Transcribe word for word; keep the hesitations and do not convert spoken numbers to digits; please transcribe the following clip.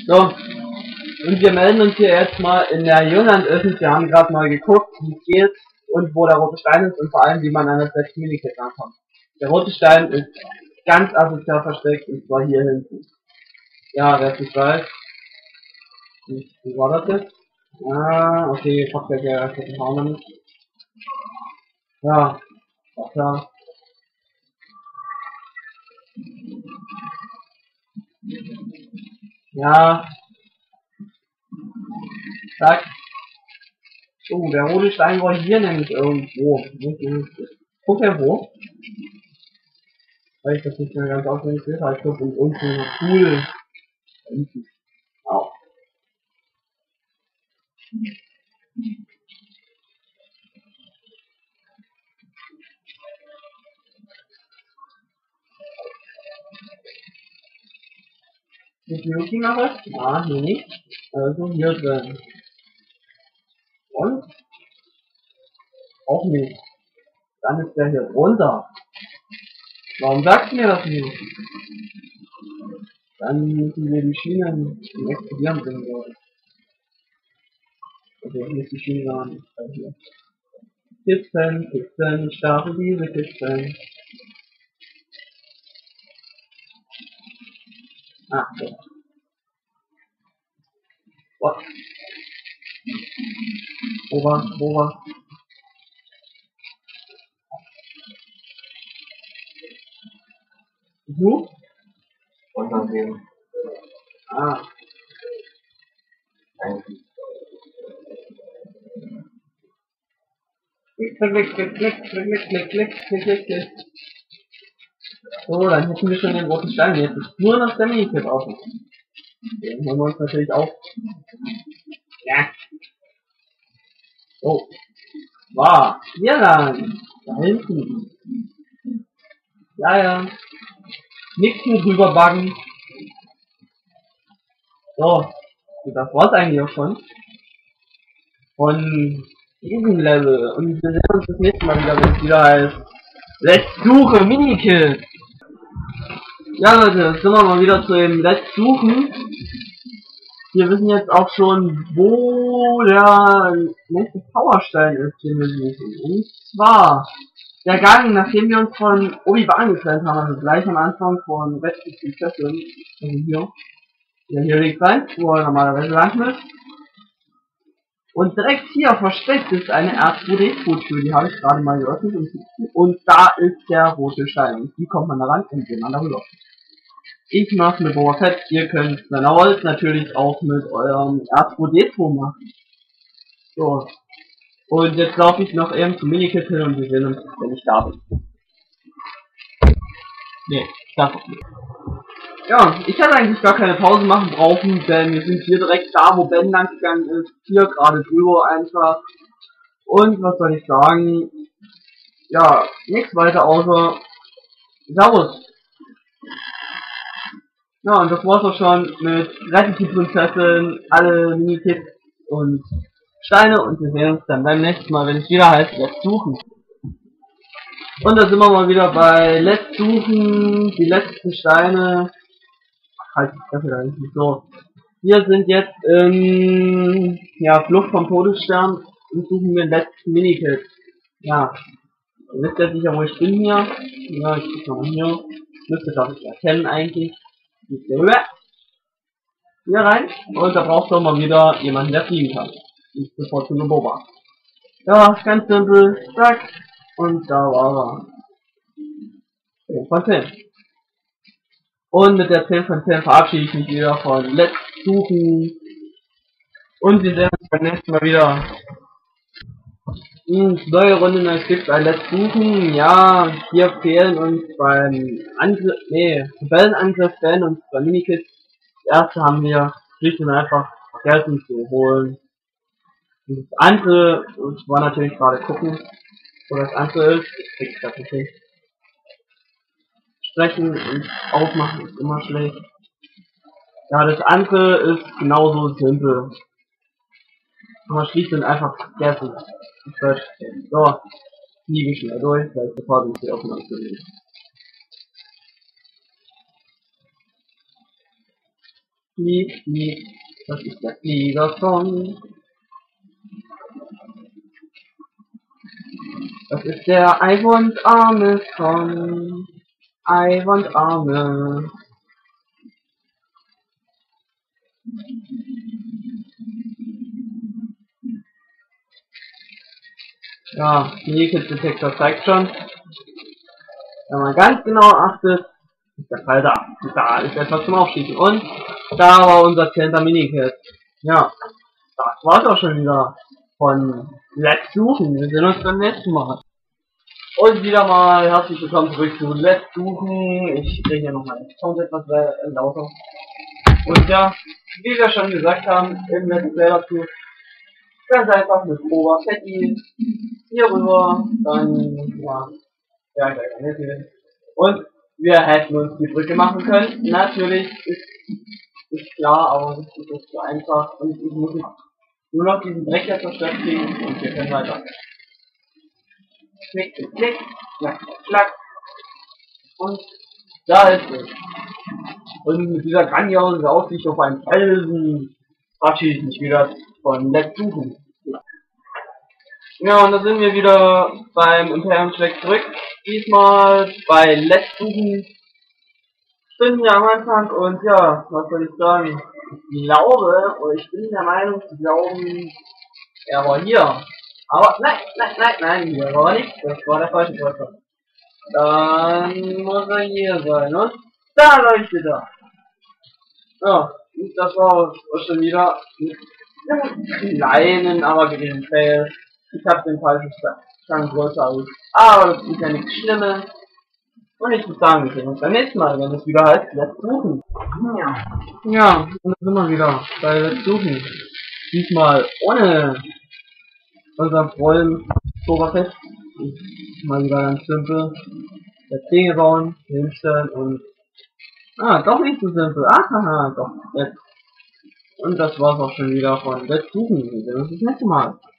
So, und wir melden uns hier jetzt mal in der Jüngern-Öffis. Wir haben gerade mal geguckt, wie es geht und wo der rote Stein ist und vor allem, wie man an das letzte Minikit rankommt. Der rote Stein ist ganz asozial versteckt und zwar hier hinten. Ja, wer es nicht weiß. Wie war das jetzt? Ah, okay, fuck der der der Hauen damit. Ja, war klar. Ja, zack. Oh, der rote Stein war hier nämlich irgendwo. Guck her wo? Weil ich das nicht mehr ganz auswendig sehe, aber ich glaube in irgendeinem Pool. Hinten. Auch. Ist Yuki noch was? Ah, hier nicht. Also hier drin. Und? Auch nicht. Dann ist der hier runter. Warum sagst du mir das nicht? Dann müssen wir die Schienen zum Explodieren bringen wollen. Also hier ist die Schiene gar nicht. Hier. Kisten, Kisten, starre diese Kisten. Ah, so. What? Wo war? Wo war? Du? Untersehen. Ah. Eigentlich. Klick, klick, klick, klick, klick, klick, klick, klick, klick, klick. So, dann hätten wir schon den roten Stein. Jetzt ist nur noch der Minikit offen. Den holen wir uns natürlich auch. Ja. Oh. War. Hier lang. Da hinten. Ja, ja. Nichts mit rüberbuggen. So. Das war's eigentlich auch schon. Von diesem Level. Und wir sehen uns das nächste Mal wieder, wenn es wieder heißt Let's Suche Minikit. Ja Leute, jetzt sind wir mal wieder zu dem Let's Suchen. Wir wissen jetzt auch schon, wo der nächste Powerstein ist, den wir suchen. Und zwar der Gang, nachdem wir uns von Obi-Wan getrennt haben, also gleich am Anfang von Rescue Prinzessin, also hier, ja, hier liegt rein, wo er normalerweise lang ist. Und direkt hier versteckt ist eine R zwei D zwei-Tür, die habe ich gerade mal geöffnet und, und da ist der rote Stein. Und wie kommt man da ran? Indem man darüber. Ich mache mit Boba Fett, ihr könnt, wenn ihr wollt, natürlich auch mit eurem R zwei D zwei machen. So. Und jetzt laufe ich noch eben zum Minikit hin und wir sehen uns, wenn ich da bin. Nee, das auch nicht. Ja, ich hätte eigentlich gar keine Pause machen brauchen, denn wir sind hier direkt da, wo Ben lang gegangen ist. Hier gerade drüber einfach. Und was soll ich sagen? Ja, nichts weiter außer Servus. Ja, und das war's auch schon mit Rettet die Prinzessin, alle Minikits und Steine und wir sehen uns dann beim nächsten Mal, wenn es wieder heißt Let's Suchen. Und da sind wir mal wieder bei Let's Suchen, die letzten Steine. Ach, halt, das ist eigentlich so. Wir sind jetzt in, ja, Flucht vom Todesstern und suchen den letzten Minikit. Ja, ihr wisst ja sicher, wo ich bin hier. Ja, ich guck mal hier. Müsste das nicht erkennen eigentlich. Hier rein. Und da braucht doch mal wieder jemanden, der fliegen kann. Ich bevorzuge Boba. Ja, ganz simpel. Zack. Und da war er. zehn von zehn. Und mit der zehn von zehn verabschiede ich mich wieder von Let's Suchen. Und wir sehen uns beim nächsten Mal wieder. Hm, neue Runde, es gibt ein Let's Suchen. Ja, hier fehlen uns beim Angriff, nee, Rebellenangriff fehlen uns bei Minikits. Das erste haben wir schlicht und einfach vergessen zu holen. Und das andere, ich war natürlich gerade gucken, wo das andere ist. Ich krieg's grad nicht hin. Sprechen und aufmachen ist immer schlecht. Ja, das andere ist genauso simpel. Aber schlicht und einfach vergessen. So, fliege ich schnell durch, weil ich sofort nicht die Aufnahme zu nehmen. Flieg, flieg. Das ist der Fliegersong. Das ist der Eiwand Arme Song. Eiwand Arme. Ja, Naked-Detektor zeigt schon, wenn man ganz genau achtet, ist der Fall da. Da ist etwas zum Aufschießen. Und da war unser zehnter Minikit. Ja, das war's auch schon wieder von Let's Suchen. Wir sehen uns beim nächsten Mal. Und wieder mal herzlich willkommen zurück zu Let's Suchen. Ich drehe hier noch mal den Sound etwas lauter. Und ja, wie wir schon gesagt haben, im Let's Play dazu, ganz einfach mit Oberfläche hier rüber, dann, ja, ja, gleich an Mitte. Und wir hätten uns die Brücke machen können. Natürlich ist, ist klar, aber das ist nicht so einfach. Und ich muss nur noch diesen Dreck jetzt zerstört kriegen und wir können weiter. Klick, klick, klick, klack, klack. Und da ist es. Und mit dieser grandiosen Aussicht auf einen Felsen verabschiede ich mich wieder von Let's Suchen. Ja, und da sind wir wieder beim Imperium schlägt zurück. Diesmal bei Let's Suchen. Ich bin ja am Anfang und ja, was soll ich sagen? Ich glaube, oder ich bin der Meinung zu glauben, er war hier. Aber nein, nein, nein, nein, hier war er nicht. Das war der falsche Treffer. Dann muss er hier sein. Und da leuchtet er. Ja, und das war auch schon wieder mit einem kleinen, aber geringen Fail. Ich habe den falschen Stand größer aus. Aber das ist ja nichts Schlimmes. Und ich würde sagen, wir sehen uns beim nächsten Mal, wenn es wieder heißt, Let's Suchen. Ja. Ja, und dann sind wir wieder bei Let's Suchen. Diesmal ohne unseren Freund Oktoberfest. Mal wieder ganz simpel. Jetzt Dinge bauen, hinstellen und... Ah, doch nicht so simpel. Aha, doch, jetzt. Und das war's auch schon wieder von Let's Suchen. Wir sehen uns das nächste Mal.